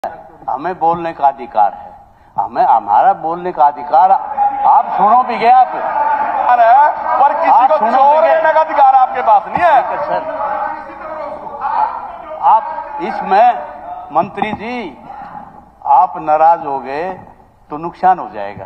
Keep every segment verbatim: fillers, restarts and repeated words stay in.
हमें बोलने का अधिकार है, हमें हमारा बोलने का अधिकार। आप सुनो भी गया आप पर किसी को चोर कहने का अधिकार आपके पास नहीं है सर। आप इसमें मंत्री जी आप नाराज हो गए तो नुकसान हो जाएगा।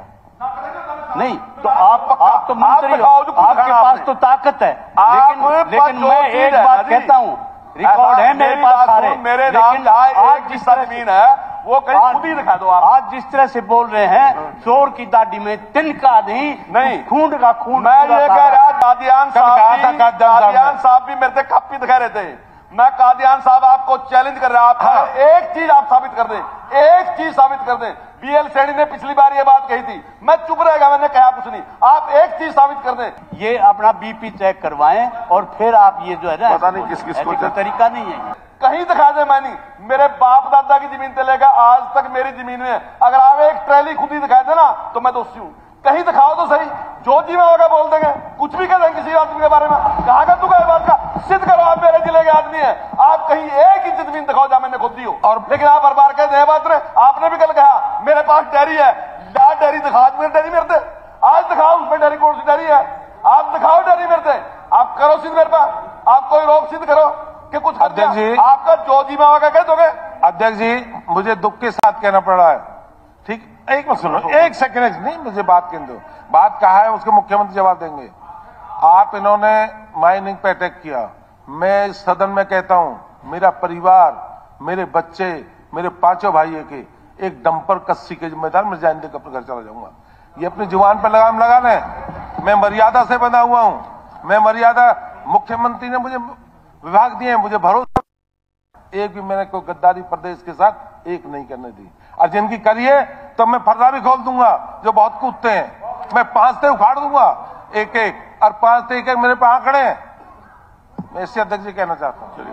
नहीं तो आप आप तो मंत्री हो, आपके पास तो ताकत है, लेकिन लेकिन मैं एक बात कहता हूँ, रिकॉर्ड है मेरे पास सारे, मेरे नाम आज जिस जमीन है वो कहीं खुद ही दिखा दो आप। आज जिस तरह से बोल रहे हैं चोर की दाढ़ी में तिनका नहीं नहीं खून का खून। मैं ये कह रहा कादियान साहब कादियान साहब भी मेरे से कप्पी दिखा रहे थे। मैं कादियान साहब आपको चैलेंज कर रहा हूं, आप एक चीज आप साबित कर दें, एक चीज साबित कर दें। बीएल सैनी ने पिछली बार ये बात कही थी, मैं चुप रहेगा, मैंने कहा कुछ नहीं। आप एक चीज साबित कर दें। ये अपना बीपी चेक करवाएं और फिर आप ये जो है ना, पता नहीं किस किस को तरीका नहीं है, कहीं दिखा दे। मैं नहीं, मेरे बाप दादा की जमीन से लेकर आज तक मेरी जमीन में अगर आप एक ट्रैली खुद ही दिखाए थे ना तो मैं दोषी हूं। कहीं दिखाओ तो सही, जो जी में होगा बोल देंगे, कुछ भी कह देंगे किसी आदमी के बारे में। कहा का तू कहे बात का सिद्ध करो, आप मेरे जिले के आदमी हैं, आप कहीं एक इंच जमीन दिखाओ जहां मैंने खुद दी हो। और लेकिन आप हर बार कहते हैं बात रहे, आपने भी कल कहा मेरे पास डेयरी है, ला डेयरी दिखा, मेरे डेयरी मेरे थे, आज दिखाओ उसमें डेयरी कौन सी डेयरी है, आप दिखाओ डेयरी मेरे थे, आप करो सिद्ध मेरे पास, आप कोई रोक सिद्ध करो कि कुछ। अध्यक्ष जी आपका जो जी में होगा कह दोगे। अध्यक्ष जी मुझे दुख के साथ कहना पड़ रहा है, ठीक, एक मिनट सुनो, एक सेकंड नहीं, मुझे बात कहने दो। बात कहा है उसके मुख्यमंत्री जवाब देंगे। आप इन्होंने माइनिंग पे अटैक किया, मैं इस सदन में कहता हूं मेरा परिवार, मेरे बच्चे, मेरे पांचों भाई के एक डंपर कस्सी के जिम्मेदार मैं जान अपने घर चला जाऊंगा। ये अपनी जुबान पर लगाम लगा लें, मैं मर्यादा से बना हुआ हूं, मैं मर्यादा, मुख्यमंत्री ने मुझे विभाग दिए हैं, मुझे भरोसा, एक भी मैंने कोई गद्दारी प्रदेश के साथ एक नहीं करने दी। और जिनकी करिए तो मैं फर्रा भी खोल दूंगा, जो बहुत कूदते हैं, मैं पांच से उखाड़ दूंगा एक एक, और पांच से एक एक मेरे पे आंकड़े हैं। मैं इससे अध्यक्ष जी कहना चाहता हूं।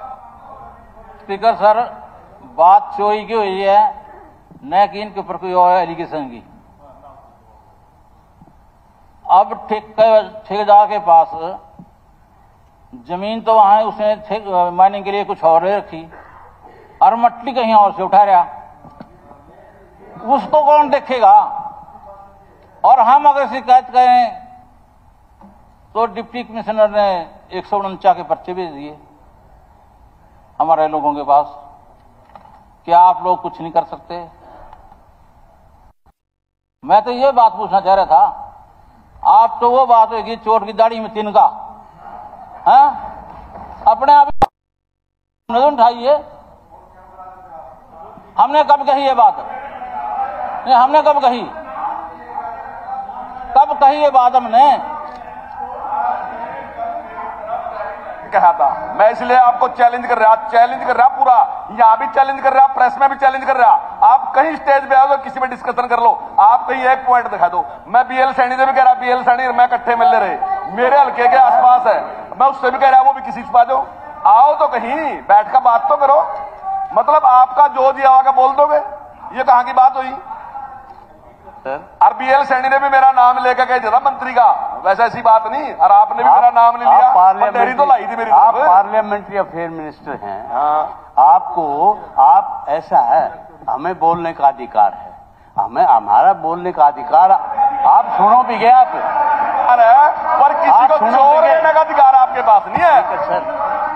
स्पीकर सर, बात चोरी की हुई है, न कि इनके ऊपर कोई और एलिगेशन की। अब ठेकेदार के पास जमीन तो वहां है, उसने माइनिंग के लिए कुछ और रखी और मट्टी कहीं और से उठा रहा, उसको कौन देखेगा? और हम अगर शिकायत करें तो डिप्टी कमिश्नर ने एक सौ उनचास के पर्चे भेज दिए हमारे लोगों के पास। क्या आप लोग कुछ नहीं कर सकते? मैं तो ये बात पूछना चाह रहा था, आप तो वो बात होगी चोर की दाढ़ी में तिनका, हाँ? अपने आप नजर उठाइए। हमने कब कही ये बात? नहीं, हमने कब कही? कब कही ये बात हमने? कहा था मैं, इसलिए आपको चैलेंज कर रहा, चैलेंज कर रहा पूरा, यहां भी चैलेंज कर रहा, प्रेस में भी चैलेंज कर रहा। आप कहीं स्टेज पे आओ तो किसी में डिस्कशन कर लो, आप कहीं एक पॉइंट दिखा दो। मैं बीएल सैनी से भी कह रहा, बीएल सैनी मैं इकट्ठे मिल रहे, मेरे हल्के के आसपास है, मैं उससे भी कह रहा वो भी किसी से आ जाओ, आओ तो कहीं बैठ कर बात तो करो। मतलब आपका जो दिया होगा बोल दोगे, ये कहां की बात हुई? और बीएल सैनी ने भी मेरा नाम लेकर कह दिया मंत्री का, वैसे ऐसी बात नहीं, और आपने भी मेरा नाम नहीं लिया, पार्लियामेंट्री तो लाई थी मेरी। आप पार्लियामेंट्री अफेयर मिनिस्टर हैं, हाँ। आपको आप ऐसा है, हमें बोलने का अधिकार है, हमें हमारा बोलने का अधिकार। आप सुनो भी गया आप पर किसी को चोर कहने का अधिकार आपके पास नहीं है सर।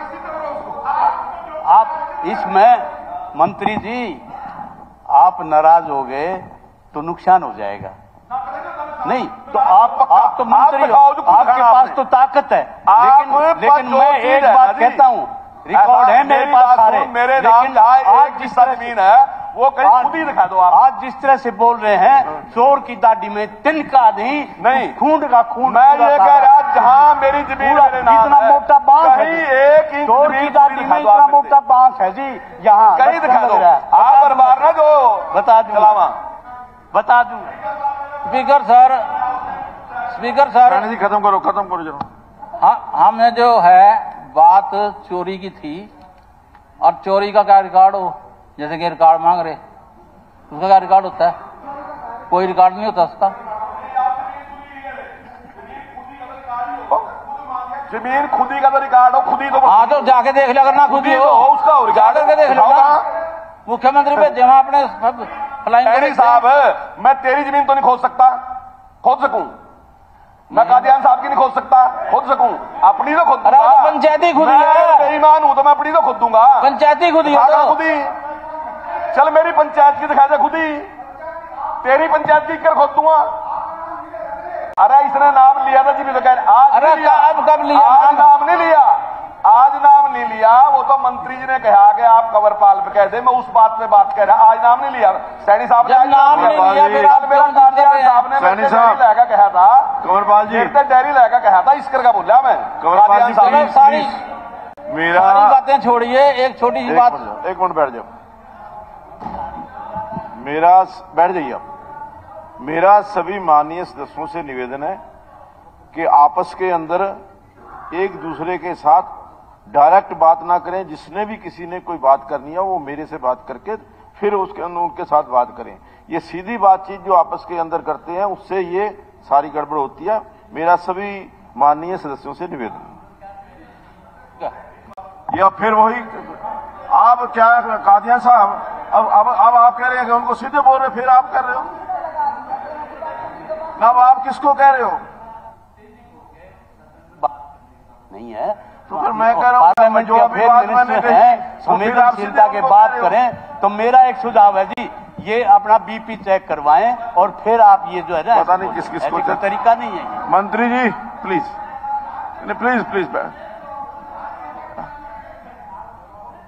आप इसमें मंत्री जी आप नाराज हो गए तो नुकसान हो जाएगा। नहीं तो आप आप तो मंत्री हो, आपके पास तो ताकत है, लेकिन लेकिन मैं एक बात कहता हूं, रिकॉर्ड है मेरे पास सारे, मेरे लेकिन आज जिस जमीन है वो कहीं खुद ही दिखा दो आप। आज जिस तरह से बोल रहे हैं चोर की दाढ़ी में तिनका नहीं नहीं खून का खून। मैं ये कह रहा जहां मेरी जमीन मेरे नाम इतना है, मोटा बांस है, एक इंच चोर की दाढ़ी में इतना मोटा बांस है जी, यहाँ कहीं दिखा दो आप। हर बार ना जो बता दूं बता दूं speaker sir, speaker sir ji खत्म करो खत्म करो जरा। हाँ, हमने जो है बात चोरी की थी, और चोरी का क्या रिकॉर्ड हो, जैसे कि रिकॉर्ड मांग रहे, उसका क्या रिकॉर्ड होता है? कोई रिकॉर्ड नहीं होता उसका। जमीन खुदी का तो रिकॉर्ड हो, खुदी तो हाँ तो जाके देख लिया करना, खुदी हो उसका हो, जाकर के देख लो ना, मुख्यमंत्री पे जहां अपने फ्लाइंग डैरी साहब, मैं तेरी जमीन तो नहीं खोद सकता, खोद सकूं? मैं कादियान साहब की नहीं खोद सकता, खोद सकूं? अपनी तो खोद दूंगा। पंचायती खुद बेईमान हूं तो मैं अपनी तो खोद दूंगा। पंचायती खुद खुदी, चल मेरी पंचायत की दिखा दे खुदी, तेरी पंचायत की कर खोद दूंगा। अरे इसने नाम लिया था जी, भी तो कह रहे आज अरे अब कब लिया? आज नाम नहीं लिया, आज नाम नहीं लिया। वो तो मंत्री जी ने कहा कि आप कवरपाल पे कह दे, मैं उस बात पे बात कह रहा। आज नाम नहीं लिया सैनी साहब ने, नाम नहीं लिया। फिर आप मेरा कादियान साहब ने सैनी साहब लगा कहा था, कंवरपाल जी डेयरी लगा कहा था, इसकर का बोला मैं। कंवरपाल जी साहब सारी मेरा सारी बातें छोड़िए, एक छोटी सी बात। एक मिनट बैठ जाओ, मेरा बैठ जाइए आप। मेरा सभी माननीय सदस्यों से निवेदन है कि आपस के अंदर एक दूसरे के साथ डायरेक्ट बात ना करें। जिसने भी किसी ने कोई बात करनी है वो मेरे से बात करके फिर उसके उनके साथ बात करें। ये सीधी बातचीत जो आपस के अंदर करते हैं उससे ये सारी गड़बड़ होती है। मेरा सभी माननीय सदस्यों से निवेदन। या फिर वही आप क्या कादियान साहब, अब अब अब आप कह रहे हैं कि उनको सीधे बोल रहे, फिर आप कर रहे हो। अब आप किसको कह रहे हो? नहीं है तो फिर मैं कह रहा हूं पार्लियामेंट जो अभी मिनिस्टर हैं संवेदनशीलता के बात करें, तो मेरा एक सुझाव है जी, ये अपना बीपी चेक करवाएं और फिर आप ये जो है ना, पता नहीं किस किस को तरीका नहीं है। मंत्री जी प्लीज प्लीज प्लीज